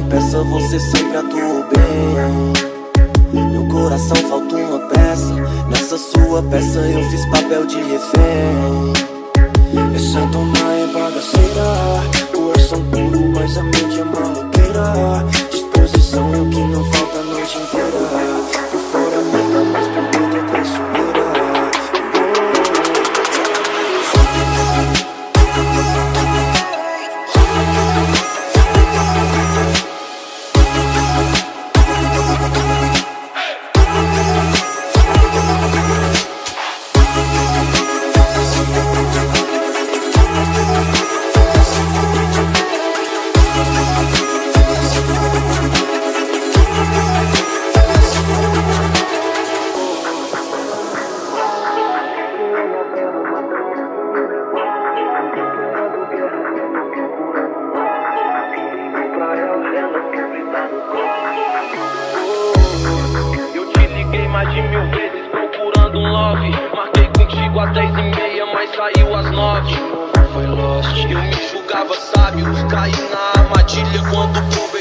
peça, você sempre atuou bem. Meu coração falta uma peça, nessa sua peça eu fiz papel de refém. Essa dona é bagaceira, coração puro, mas a mente é maloqueira. Disposição é o que não falta a noite inteira. Por fora amiga, mas por dentro é traiçoeira. Eu te liguei mais de 1000 vezes procurando um love. Marquei contigo às 10h30, mas saiu às 9. Foi lost. Eu me julgava sábio, caí na armadilha quando o